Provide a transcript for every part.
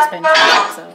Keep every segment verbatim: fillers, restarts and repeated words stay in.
it's been shot, so.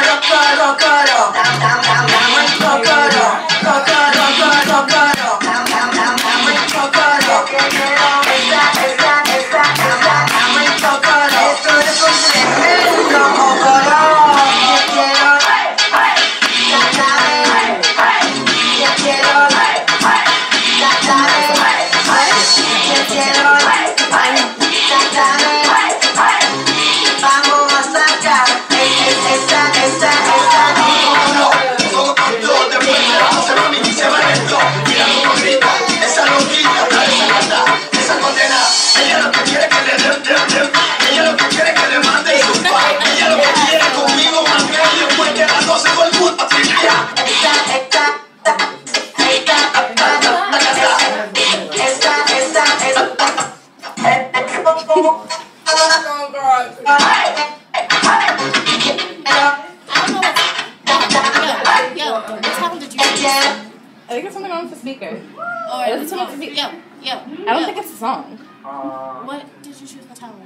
I think it's something on with the speaker. Oh, Is it something on the speaker? Yo, yo. I don't think it's a song. Uh, what did you choose for talent?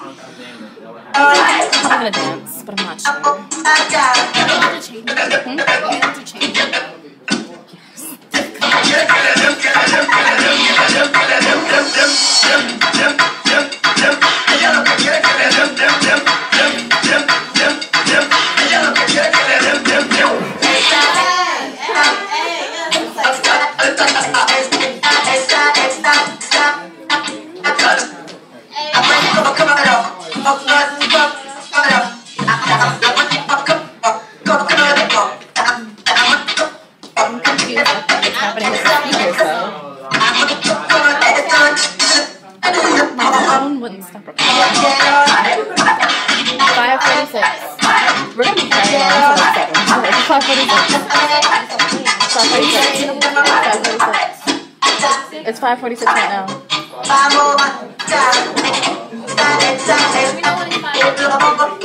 I'm gonna dance, but I'm not sure. You have to change it. Hmm? You have to change it. I'm confused at what's happening with the speakers, though. My phone wouldn't stop recording. five forty-six. We're gonna be carrying on for like seven. Okay, it's five forty-six. five forty-six. It's five forty-six right now. We know what it's five.